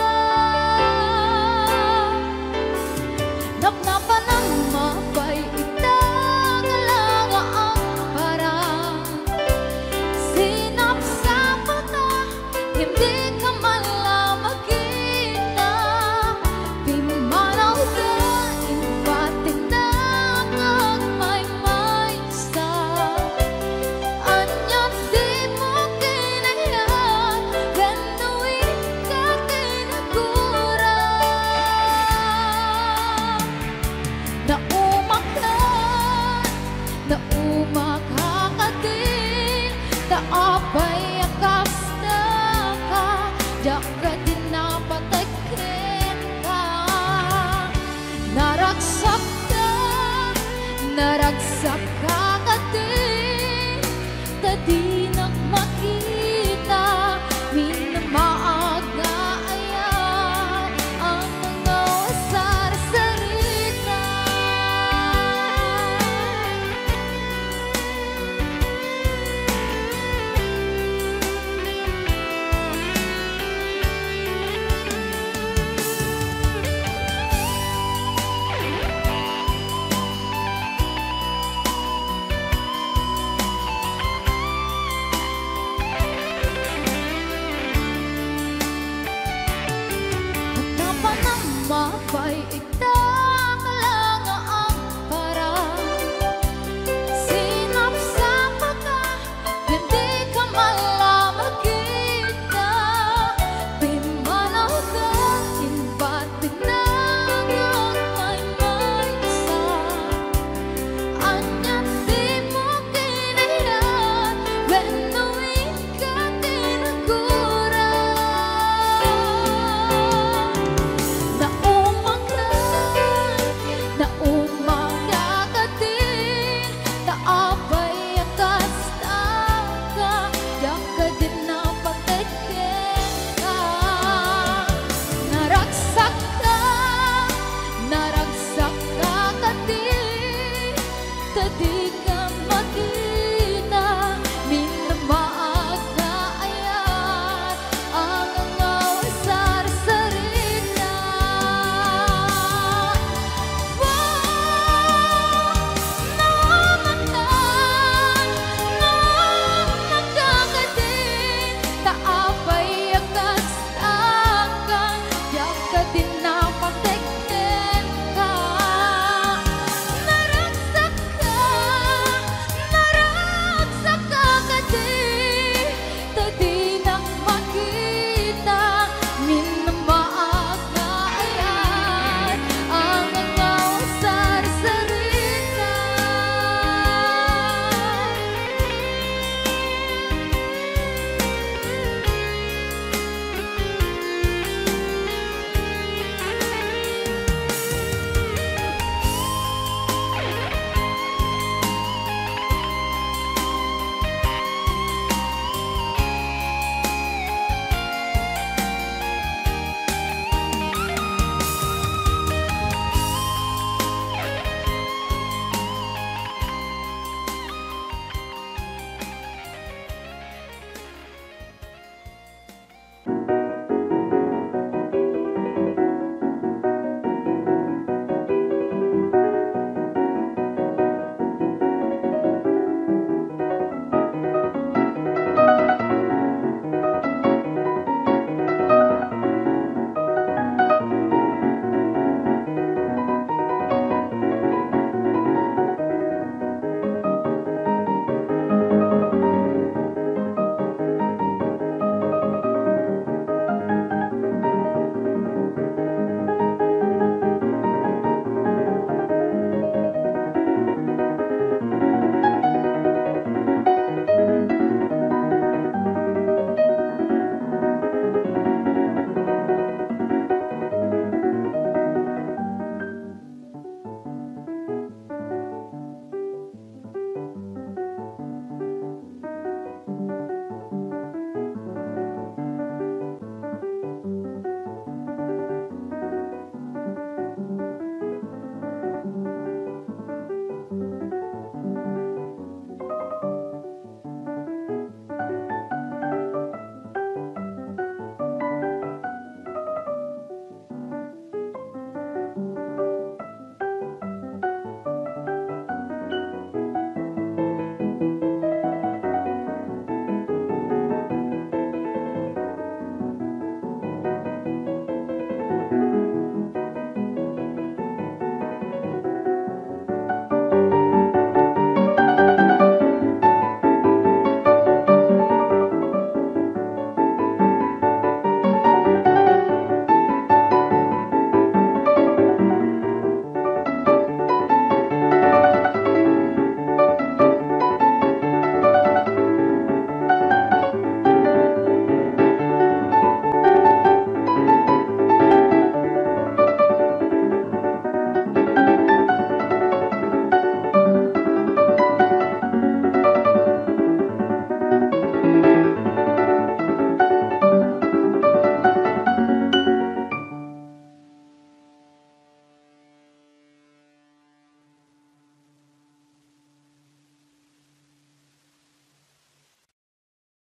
Napnapan ng mapay itakalang ang parang sinap sa mata, hindi ka malamagita. Pimanaw ka, imbatin na ang may maysa. Anya di mo kinayat, when the wind ka kinagura. Naumaklan, naumakakatin, naapay akas na ka, diaka din napatagkin ka. Naragsak ka, naragsak ka